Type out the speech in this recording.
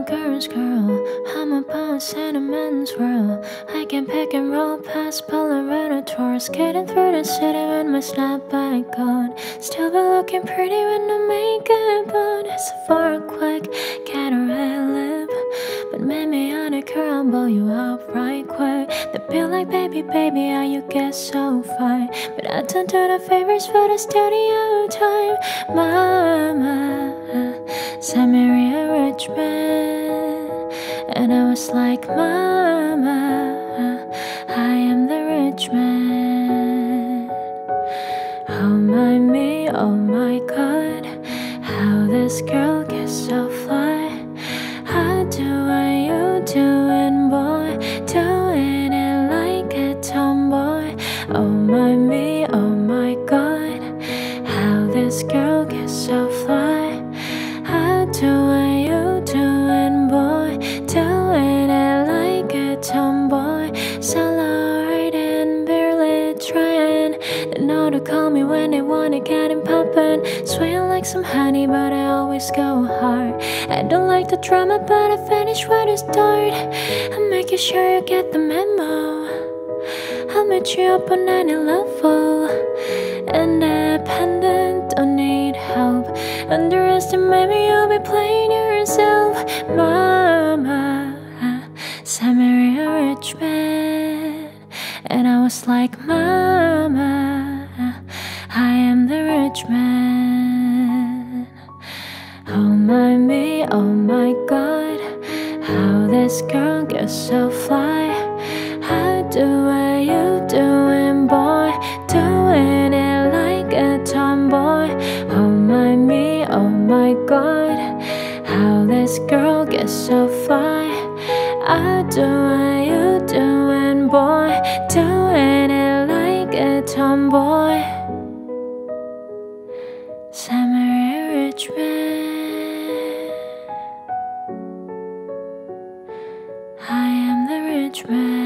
girl's girl. I'm a boss in a man's world. I can pick and roll past Colorado tours, skating through the city with my snapback on. Still be looking pretty with no makeup on. It's for a quick cataract lip, but maybe on a curl, I'll blow you up right quick. They feel like baby, baby, how you get so fine. But I don't do the favors for the studio time. Mama sent me a rich man, and I was like, Mama, I am the rich man. Oh my me, oh my God, how this girl gets so fly. How do you doing, boy? Doing it like a tomboy. Oh my me, oh my God, how this girl gets so fly. How do you doing, boy? Doing it like a tomboy. So Lord and barely trying. They know to call me when they wanna get it poppin'. Swaying like some honey, but I always go hard. I don't like the drama, but I finish where to start. I'm making sure you get the memo. I'll meet you up on any level. Independent, don't need help. Underestimate me, you'll be playing yourself. Mama sent me a rich man, and I was like, Mama, I am the rich man. Oh my me, oh my God, how this girl gets so fly. How do you doing, boy? Doing it like a tomboy. Oh my me, oh my God, how this girl gets so fly. How do you doing, boy? Doing it like a tomboy. Send me a rich man. I am the rich man.